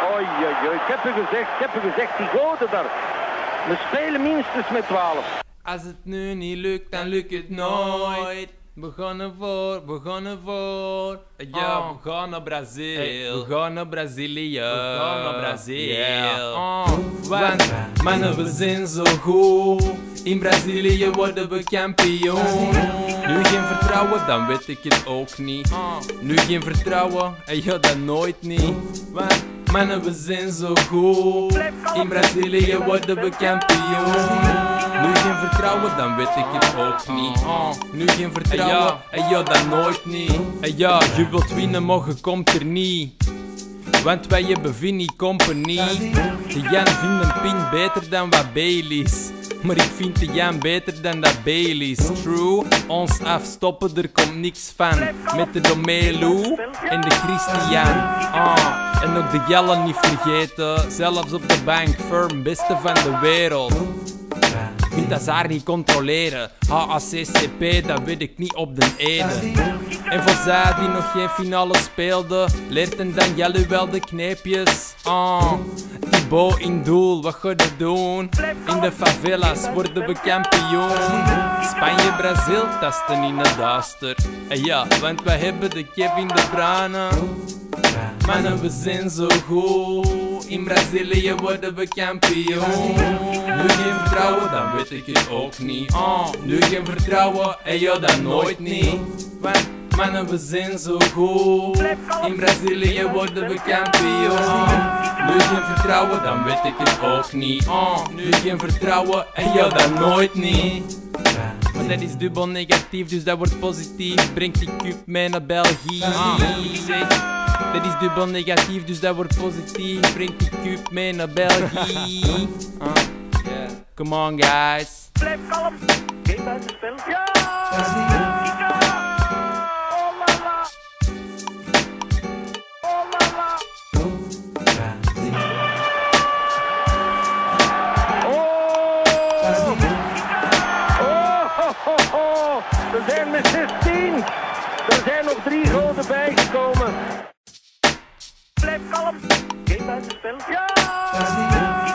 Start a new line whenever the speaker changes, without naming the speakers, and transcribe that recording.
Oei, oei, oei. Ik heb u gezegd, die goden daar. We spelen minstens met 12.
Als het nu niet lukt, dan lukt het nooit. We gaan ervoor. Ja, we gaan naar Brazil. We gaan naar Brazilië. We gaan naar Brazilië. Yeah. Want mannen, we zijn zo goed. In Brazilië worden we kampioen. Nu geen vertrouwen, dan weet ik het ook niet. Nu geen vertrouwen, en ja, dan nooit niet. Want mannen, we zijn zo goed. In Brazilië worden we kampioen. Nu geen vertrouwen, dan weet ik het ook niet. Nu geen vertrouwen, en ja, dan nooit niet. En ja, je wilt winnen, maar je komt er niet. Want wij hebben Vinnie Company. De Jan vindt een pint beter dan wat Baileys. Maar ik vind de Jan beter dan dat Baileys. True, ons afstoppen, er komt niks van. Met de Domelu en de Christian. En ook de Jelle niet vergeten. Zelfs op de bank, firm, beste van de wereld. Je kunt dat daar niet controleren. HACCP, dat weet ik niet op de ene. En voor zij die nog geen finale speelden, leerden dan jullie wel de kneepjes. Thibaut in doel, wat ga je doen? In de favelas worden we kampioen. Spanje, Brazil, tasten in het duister. En ja, want wij hebben de Kevin De Bruyne. Mannen, we zijn zo goed. In Brazilië worden we kampioen. Nu geen vertrouwen, dan weet ik het ook niet. Nu geen vertrouwen, en ja, dan nooit niet. Want mannen, we zijn zo goed. In Brazilië worden we kampioen. Nu geen vertrouwen, dan weet ik het ook niet. Nu geen vertrouwen, en ja, dan nooit niet. Maar dat is dubbel negatief, dus dat wordt positief. Brengt die cup mee naar België. Dat is dubbel negatief, dus dat wordt positief. Brengt die cup mee naar België. Come on, guys.
Blijf kalm. Geen buitenspel. Ja! We zijn met 16. Er zijn nog 3 goden bijgekomen. Blijf kalm. Geen buitenspel. Ja!